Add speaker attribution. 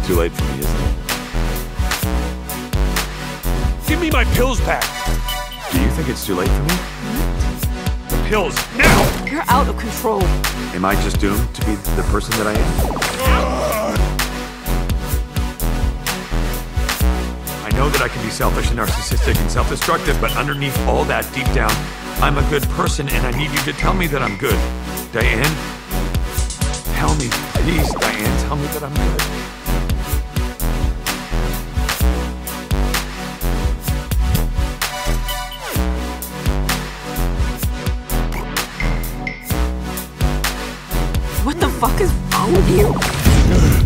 Speaker 1: Too late for me, isn't it?
Speaker 2: Give me my pills back!
Speaker 1: Do you think it's too late for me?
Speaker 2: The pills, now!
Speaker 3: You're out of control.
Speaker 1: Am I just doomed to be the person that I am? I know that I can be selfish and narcissistic and self-destructive, but underneath all that, deep down, I'm a good person, and I need you to tell me that I'm good. Diane? Tell me, please, Diane, tell me that I'm good.
Speaker 3: What the fuck is wrong with you?